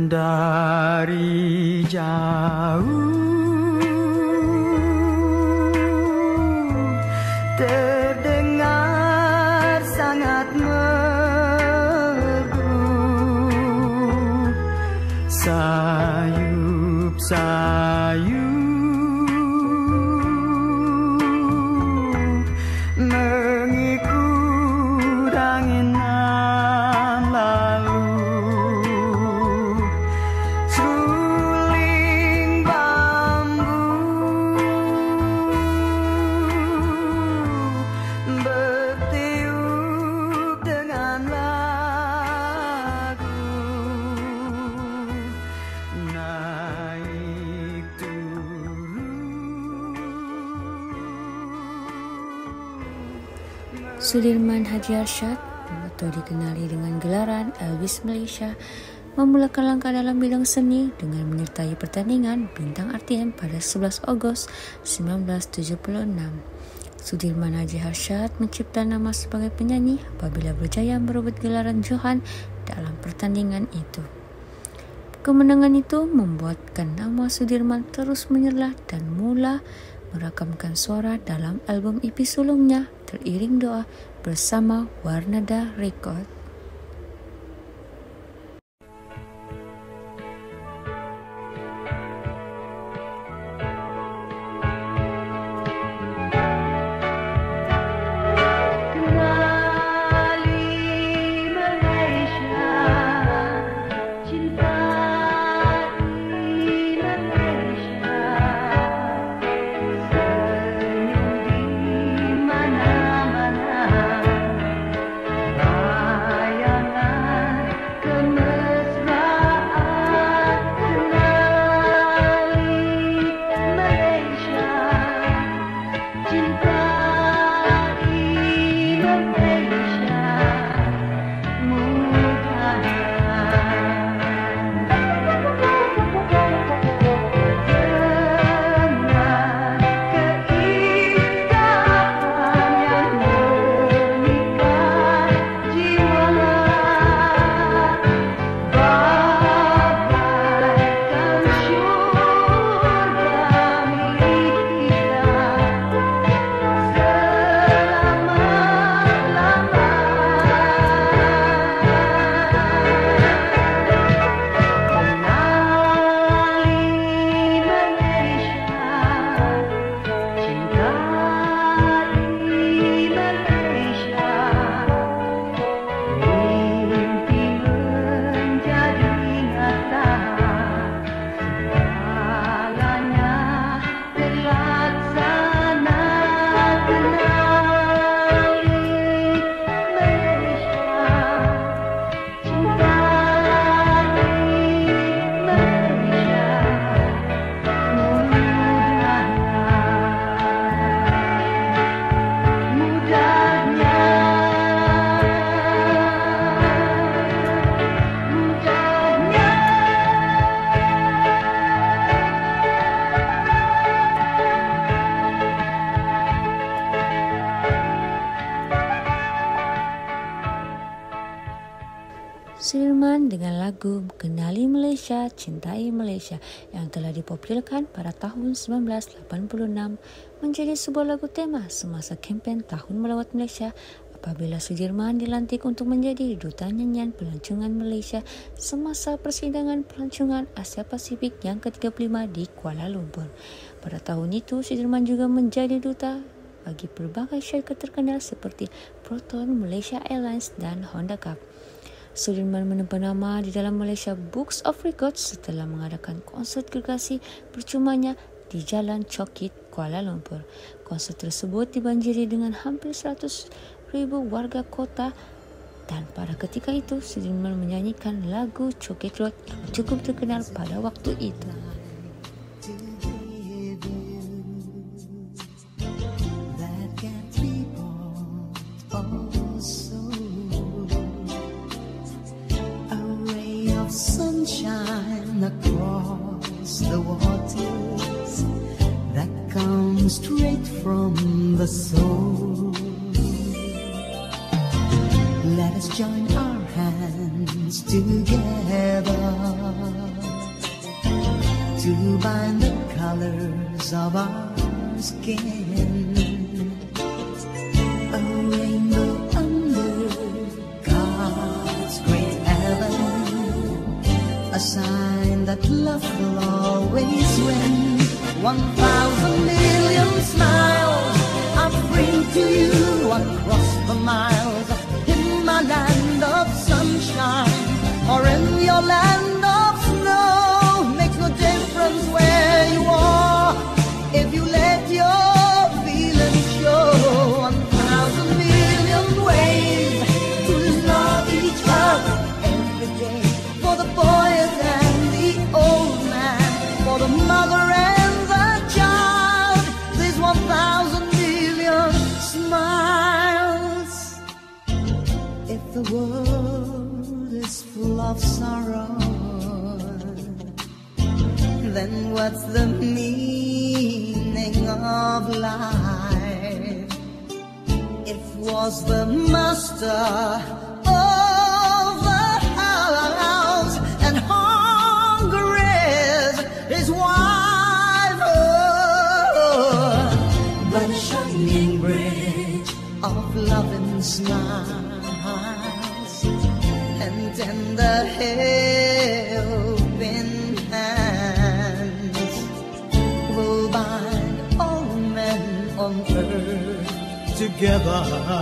Dari jauh terdengar sangat merdu, sayup-sayup mengikut angin nan lalu. Seruling bambu bertiup dengan lagu, naik turun. Sudirman Haji Arsyad atau dikenali dengan gelaran Elvis Malaysia memulakan langkah dalam bidang seni dengan menyertai pertandingan Bintang RTM pada 11 Ogos 1976. Sudirman Haji Arsyad mencipta nama sebagai penyanyi apabila berjaya merebut gelaran Johan dalam pertandingan itu. Kemenangan itu membuatkan nama Sudirman terus menyerlah dan mula merakamkan suara dalam album EP sulungnya Teriring Doa bersama Warnada Record. Sudirman dengan lagu Kenali Malaysia, Cintai Malaysia yang telah dipopulerkan pada tahun 1986 menjadi sebuah lagu tema semasa kempen Tahun Melawat Malaysia apabila Sudirman dilantik untuk menjadi Duta Nyanyian Pelancongan Malaysia semasa persidangan pelancongan Asia Pasifik yang ke-35 di Kuala Lumpur. Pada tahun itu, Sudirman juga menjadi duta bagi pelbagai syarikat terkenal seperti Proton, Malaysia Airlines dan Honda Cup. Sudirman menempa nama di dalam Malaysia Books of Records setelah mengadakan konsert gergasi percumanya di Jalan Chokit, Kuala Lumpur. Konsert tersebut dibanjiri dengan hampir 100,000 warga kota dan pada ketika itu Sudirman menyanyikan lagu Chokit Road yang cukup terkenal pada waktu itu. Sunshine across the waters that comes straight from the soul. Let us join our hands together to bind the colors of our skin. A rainbow under God's great heaven, a sign that love will always win. 1,000 million smiles I bring to you across the miles, in my land of sunshine or in your land of snow. Makes no difference where you are if you let your feelings show. 1,000 million ways to love each other every day, for the boys and the old man, for the mother and the child. There's 1,000 million smiles. If the world is full of sorrow, then what's the meaning of life? It was the master of the house, and hunger is his wife. Oh, but a shining bridge of love and smiles and tender helping hands will bind all men on earth together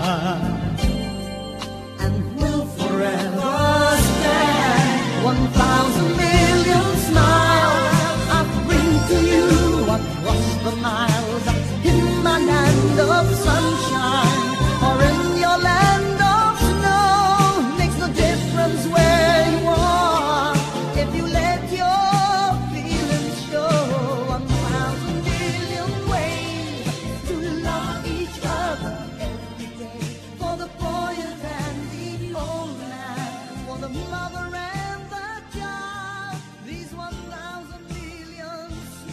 and will forever stand. 1,000 million smiles I bring to you across the miles, in my land of sunshine or in your land of snow. Makes no difference where you are if you let your feelings show. 1,000 million ways to love each other every day, for the boy and the old man, for the mother and the child. These 1,000 million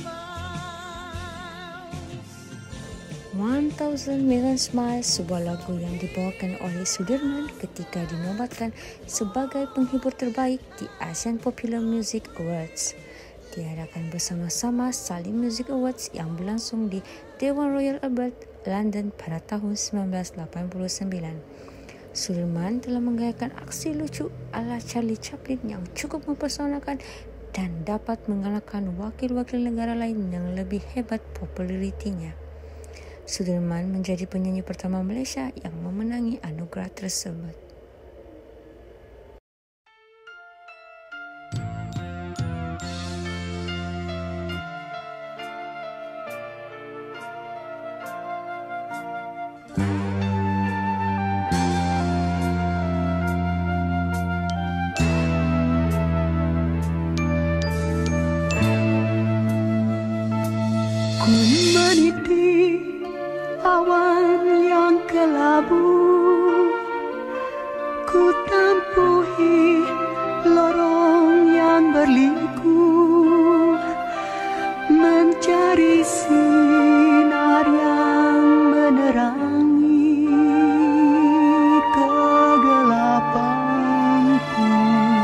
smiles. 1,000 Million Smiles, sebuah lagu yang dibawakan oleh Sudirman ketika dinobatkan sebagai penghibur terbaik di Asian Popular Music Awards. Diadakan bersama-sama Salim Music Awards yang berlangsung di Dewan Royal Albert, London pada tahun 1989. Sudirman telah menggayakan aksi lucu ala Charlie Chaplin yang cukup mempersonakan dan dapat mengalahkan wakil-wakil negara lain yang lebih hebat popularitinya. Sudirman menjadi penyanyi pertama Malaysia yang memenangi anugerah tersebut. Ku meniti awan yang kelabu, ku tempuhi lorong yang berliku, mencari sinar yang menerangi kegelapanku.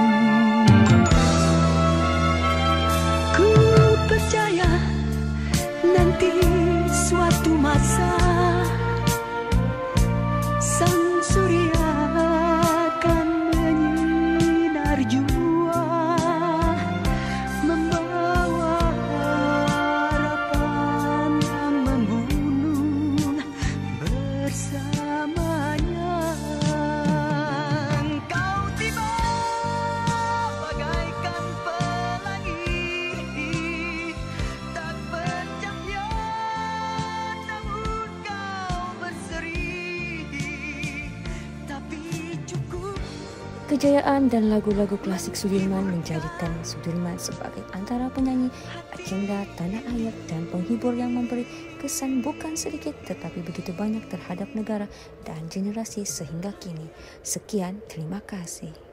Ku percaya nanti suatu masa sang surya akan menyinar jua, membawa harapan yang menggunung bersamanya. Engkau tiba bagaikan pelangi, tak bercahaya namun kau berseri, tapi cukup. Kejayaan dan lagu-lagu klasik Sudirman menjadikan Sudirman sebagai antara penyanyi agenda tanah air dan penghibur yang memberi kesan bukan sedikit tetapi begitu banyak terhadap negara dan generasi sehingga kini. Sekian, terima kasih.